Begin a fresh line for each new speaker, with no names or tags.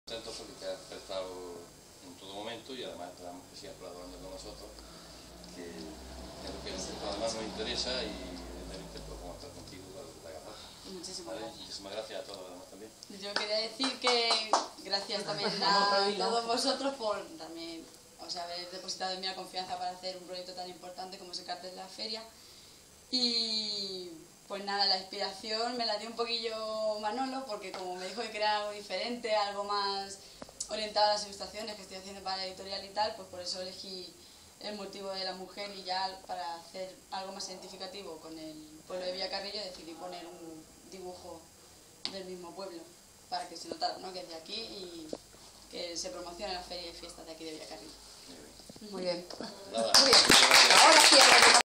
Contentos porque te has prestado en todo momento y además esperamos que sigas colaborando con nosotros, que es lo que además nos interesa y evidentemente pues vamos a estar contigo para que te haga falta.
Muchísimas gracias.
Muchísimas gracias a todos además también.
Yo quería decir que gracias también a todos vosotros por también haber depositado en mí la confianza para hacer un proyecto tan importante como es el cartel de la feria. Y pues nada, la inspiración me la dio un poquillo Manolo, porque como me dijo que quería algo diferente, algo más orientado a las ilustraciones que estoy haciendo para la editorial y tal, pues por eso elegí el motivo de la mujer, y ya para hacer algo más identificativo con el pueblo de Villacarrillo decidí poner un dibujo del mismo pueblo, para que se notara, ¿no?, que es de aquí y que se promociona la feria y fiestas de aquí de Villacarrillo.
Muy bien.
Nada.
Muy bien. Ahora sí.